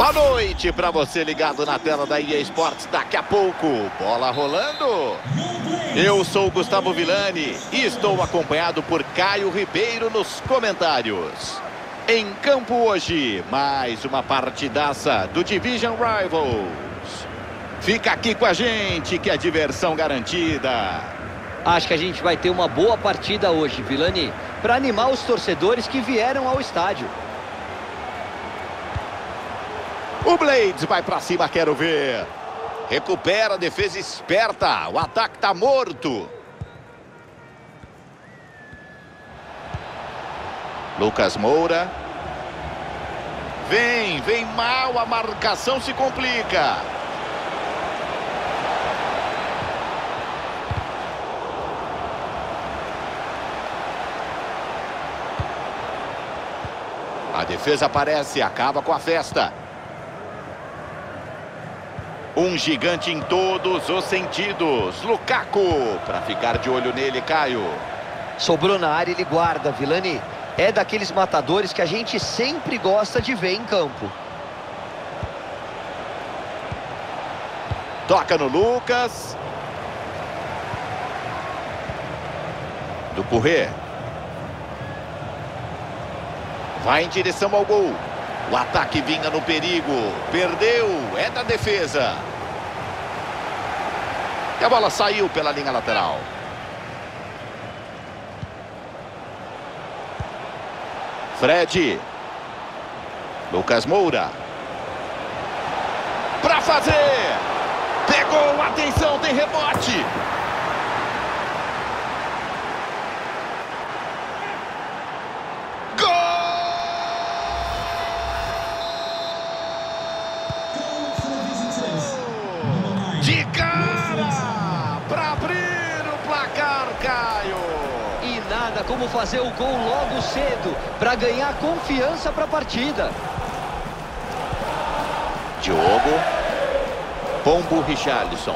Boa noite para você ligado na tela da EA Sports. Daqui a pouco, bola rolando. Eu sou o Gustavo Villani e estou acompanhado por Caio Ribeiro nos comentários. Em campo hoje, mais uma partidaça do Division Rivals. Fica aqui com a gente que é diversão garantida. Acho que a gente vai ter uma boa partida hoje, Villani, para animar os torcedores que vieram ao estádio. O Blades vai pra cima, quero ver. Recupera a defesa esperta. O ataque tá morto. Lucas Moura. Vem mal, a marcação se complica. A defesa aparece, acaba com a festa. Um gigante em todos os sentidos. Lukaku, para ficar de olho nele, Caio. Sobrou na área, ele guarda, Villani. É daqueles matadores que a gente sempre gosta de ver em campo. Toca no Lucas. Do Corrêa. Vai em direção ao gol. O ataque vinha no perigo. Perdeu. É da defesa. E a bola saiu pela linha lateral. Fred. Lucas Moura. Pra fazer. Pegou. Atenção, tem rebote. De cara, para abrir o placar, Caio. E nada como fazer o gol logo cedo, para ganhar confiança para a partida. Diogo. Pombo Richarlison.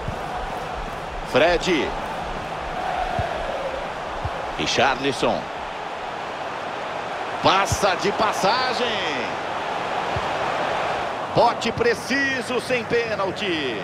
Fred. Richarlison. Passa de passagem. Bote preciso, sem pênalti.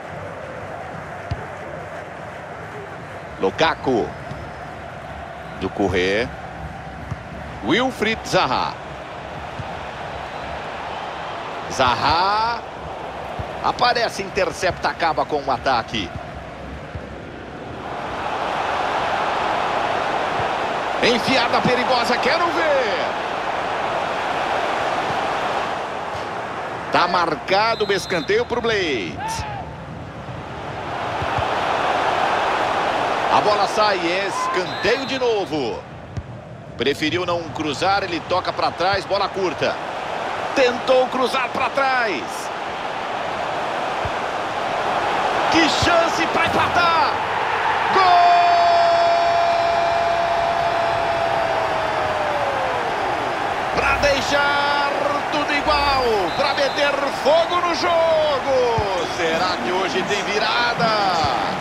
Lukaku. Do Corrêa. Wilfried Zaha. Zaha. Aparece, intercepta, acaba com o ataque. Enfiada perigosa, quero ver. Tá marcado o escanteio pro Blades. A bola sai, escanteio de novo. Preferiu não cruzar, ele toca para trás, bola curta. Tentou cruzar para trás. Que chance para empatar. Gol! Para deixar tudo igual, para meter fogo no jogo. Será que hoje tem virada?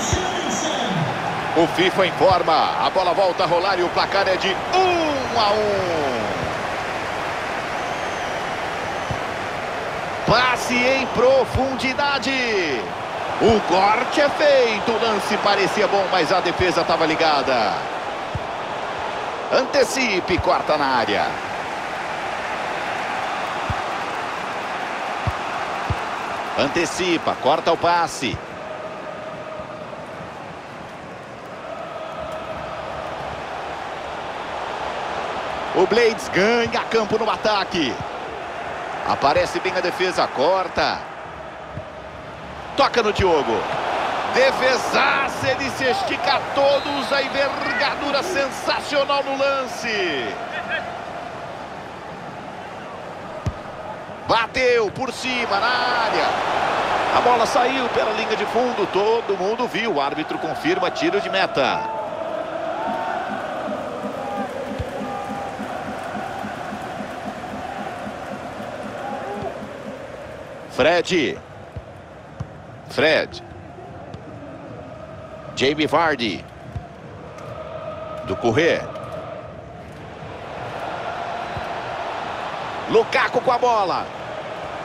O FIFA informa, a bola volta a rolar e o placar é de 1-1. Passe em profundidade. O corte é feito, o lance parecia bom, mas a defesa estava ligada. Antecipe, corta na área. Antecipa, corta o passe. O Blades ganha campo no ataque. Aparece bem a defesa, corta. Toca no Diogo. Defesaça, ele se estica todos. A envergadura sensacional no lance. Bateu por cima na área. A bola saiu pela linha de fundo. Todo mundo viu. O árbitro confirma tiro de meta. Fred. Jamie Vardy. Do Corrêa. Lukaku com a bola.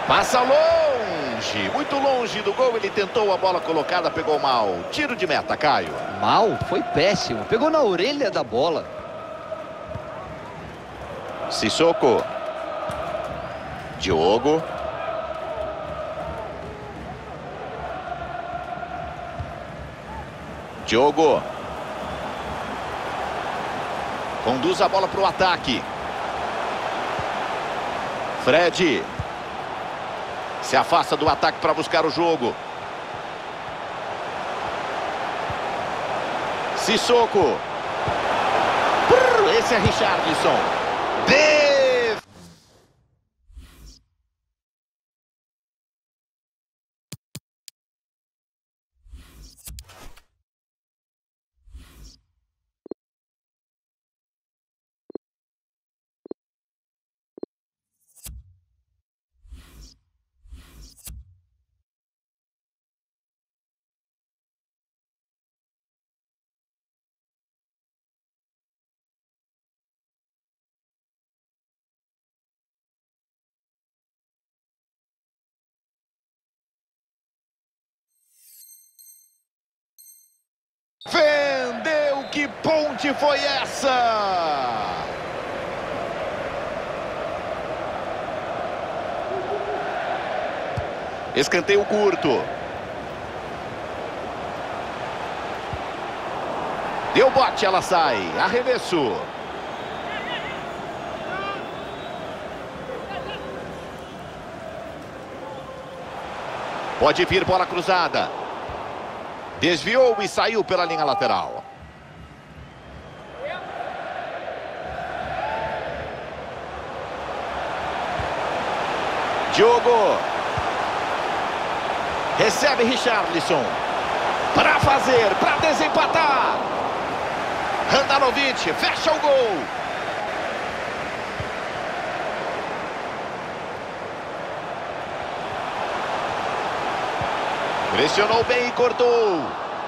Passa longe, muito longe do gol. Ele tentou a bola colocada, pegou mal. Tiro de meta, Caio. Mal, foi péssimo. Pegou na orelha da bola. Sissoko. Diogo. Diogo. Conduz a bola para o ataque. Fred. Se afasta do ataque para buscar o jogo. Sissoko. Esse é Richarlison. Vendeu, que ponte foi essa? Escanteio curto. Deu bote, ela sai. Arremesso. Pode vir bola cruzada. Desviou e saiu pela linha lateral. Diogo. Recebe Richarlison. Para fazer, para desempatar. Handanovic fecha o gol. Pressionou bem e cortou.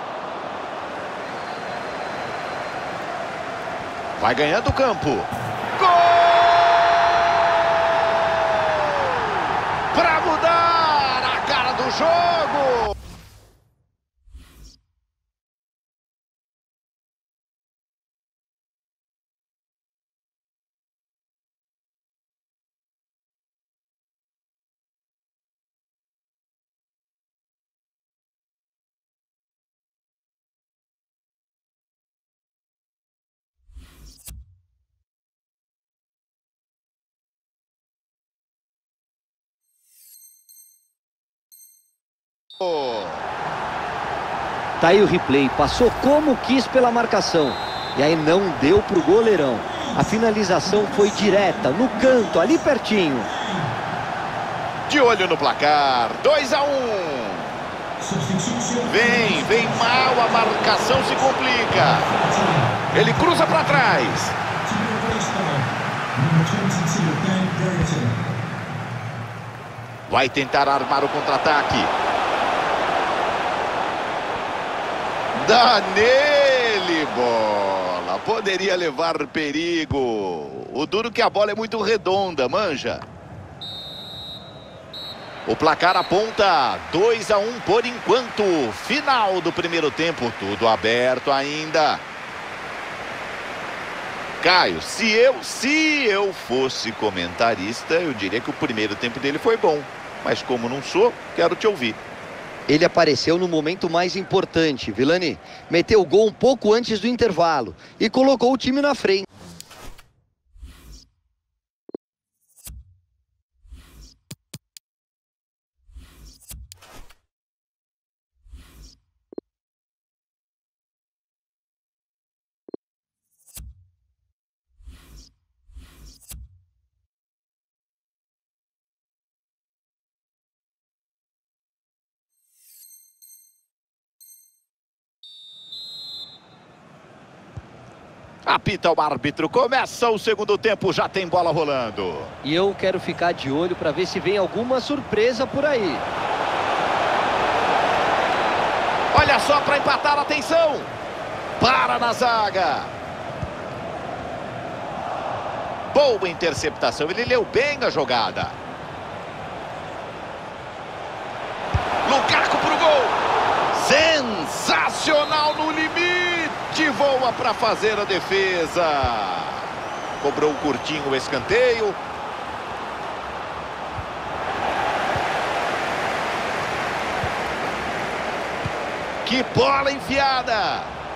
Vai ganhando o campo. Gol! Para mudar a cara do jogo. Tá aí o replay, passou como quis pela marcação. E aí não deu pro goleirão. A finalização foi direta, no canto, ali pertinho. De olho no placar, 2-1. Vem mal, a marcação se complica. Ele cruza para trás. Vai tentar armar o contra-ataque. Dá nele, bola. Poderia levar perigo. O duro que a bola é muito redonda, manja. O placar aponta 2-1 por enquanto. Final do primeiro tempo, tudo aberto ainda. Caio, se eu fosse comentarista, eu diria que o primeiro tempo dele foi bom. Mas como não sou, quero te ouvir. Ele apareceu no momento mais importante, Vilani. Meteu o gol um pouco antes do intervalo e colocou o time na frente. Apita o árbitro, começa o segundo tempo, já tem bola rolando. E eu quero ficar de olho para ver se vem alguma surpresa por aí. Olha só para empatar, atenção. Para na zaga. Boa interceptação, ele leu bem a jogada. voa para fazer a defesa. Cobrou curtinho o escanteio. Que bola enfiada.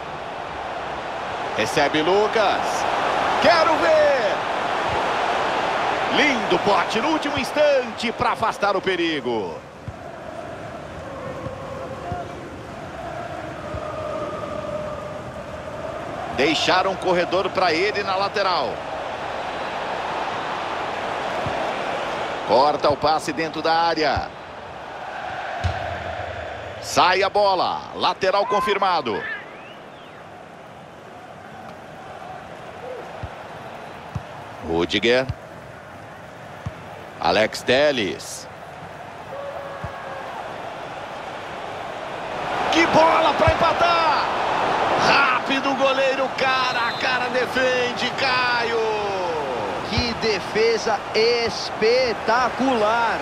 Recebe Lucas. Quero ver. Lindo bote no último instante para afastar o perigo. Deixaram um corredor para ele na lateral. Corta o passe dentro da área. Sai a bola. Lateral confirmado. Rudiger. Alex Telles. Que bola para empatar. Rápido goleiro, cara a cara defende, Caio. Que defesa espetacular.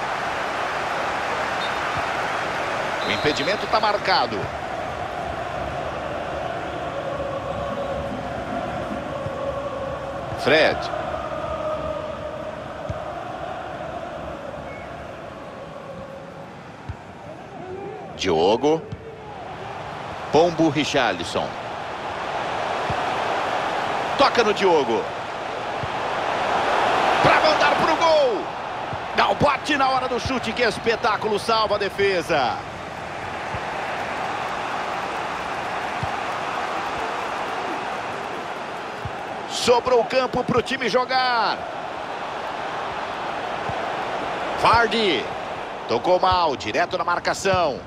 O impedimento está marcado. Fred. Diogo. Pombo Richarlison. Toca no Diogo. Para mandar pro gol. Dá o bote na hora do chute, que espetáculo, salva a defesa. Sobrou o campo para o time jogar. Vardy. Tocou mal, direto na marcação.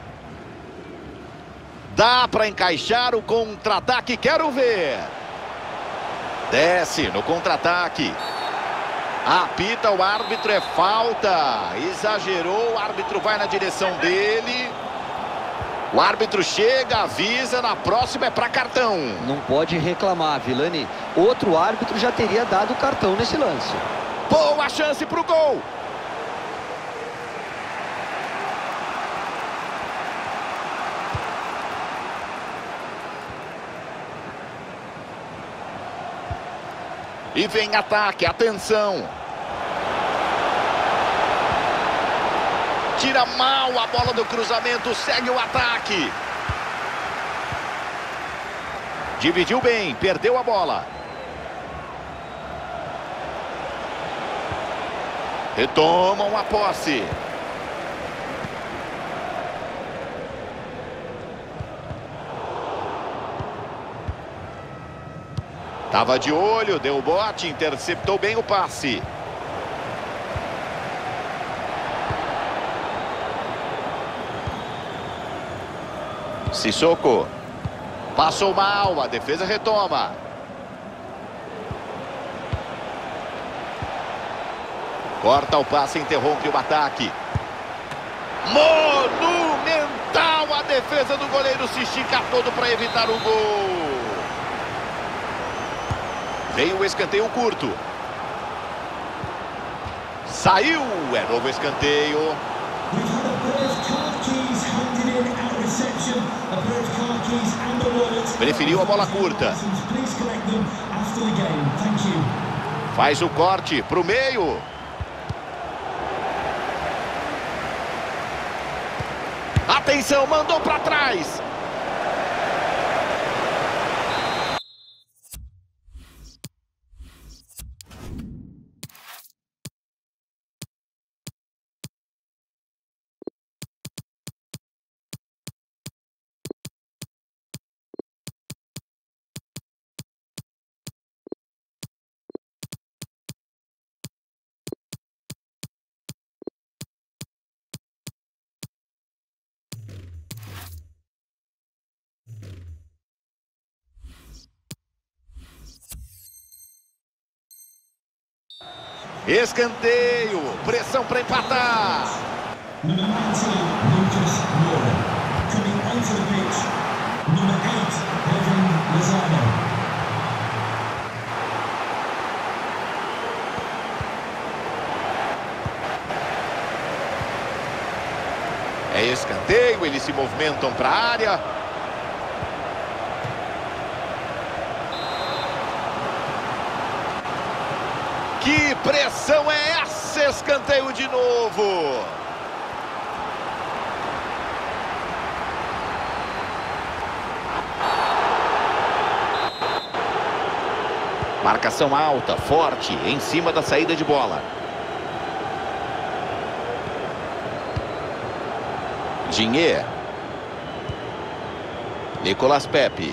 Dá para encaixar o contra-ataque, quero ver. Desce no contra-ataque. Apita o árbitro, é falta. Exagerou, o árbitro vai na direção dele. O árbitro chega, avisa, na próxima é para cartão. Não pode reclamar, Vilani. Outro árbitro já teria dado o cartão nesse lance. Boa chance para o gol. E vem ataque, atenção. Tira mal a bola do cruzamento, segue o ataque. Dividiu bem, perdeu a bola. Retomam a posse. Tava de olho, deu o bote, interceptou bem o passe. Sissoko. Passou mal, a defesa retoma. Corta o passe, interrompe o ataque. Monumental a defesa do goleiro, se estica todo para evitar o gol. Veio o escanteio curto. Saiu, é novo escanteio. Preferiu a bola curta. Faz o corte para o meio. Atenção, mandou para trás. Escanteio, pressão para empatar. Number 19, Lucas Moura. Coming onto the pitch, number 8, Evan Lozano. É escanteio, eles se movimentam para a área. Que pressão é essa? Escanteio de novo. Marcação alta, forte, em cima da saída de bola. Dinheiro. Nicolas Pepe.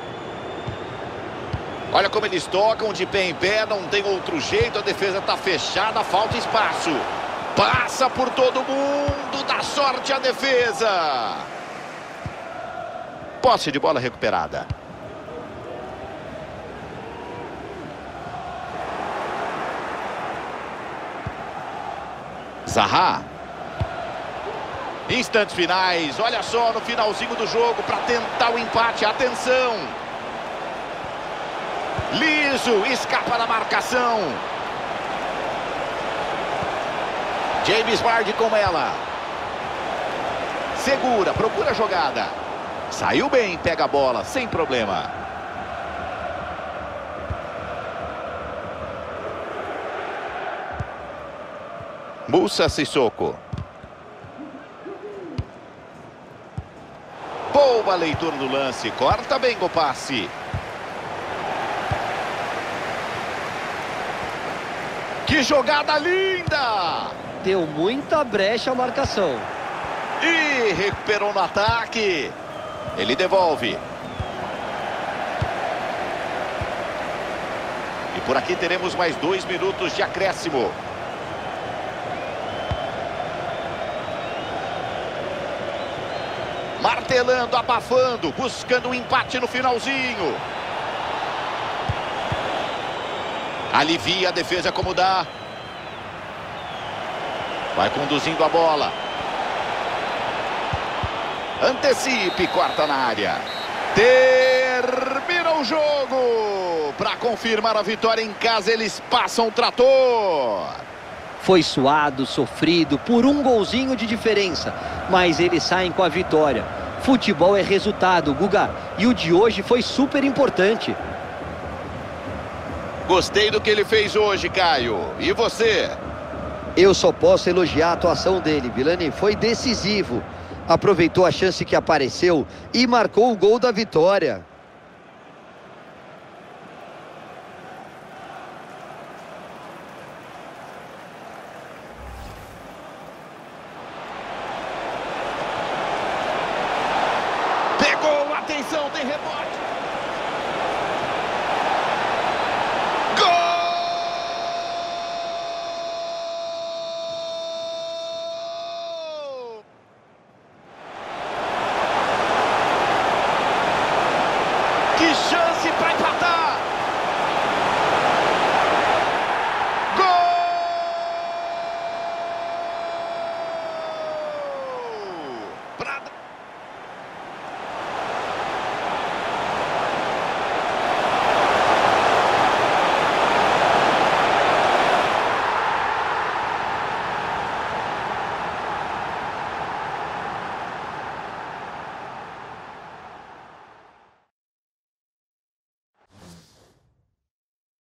Olha como eles tocam de pé em pé, não tem outro jeito, a defesa está fechada, falta espaço. Passa por todo mundo, dá sorte a defesa. Posse de bola recuperada. Zaha. Instantes finais, olha só no finalzinho do jogo para tentar o empate, atenção. Liso, escapa da marcação. James Vardy com ela. Segura, procura a jogada. Saiu bem, pega a bola, sem problema. Moussa Sissoko. Boa leitura do lance, corta bem o passe. Que jogada linda! Deu muita brecha a marcação. E recuperou no ataque. Ele devolve. E por aqui teremos mais 2 minutos de acréscimo. Martelando, abafando, buscando um empate no finalzinho. Alivia a defesa como dá. Vai conduzindo a bola. Antecipe, corta na área. Termina o jogo. Para confirmar a vitória em casa, eles passam o trator. Foi suado, sofrido, por um golzinho de diferença. Mas eles saem com a vitória. Futebol é resultado, Guga. E o de hoje foi super importante. Gostei do que ele fez hoje, Caio. E você? Eu só posso elogiar a atuação dele, Vilani. Foi decisivo. Aproveitou a chance que apareceu e marcou o gol da vitória. Pegou, atenção, tem rebote.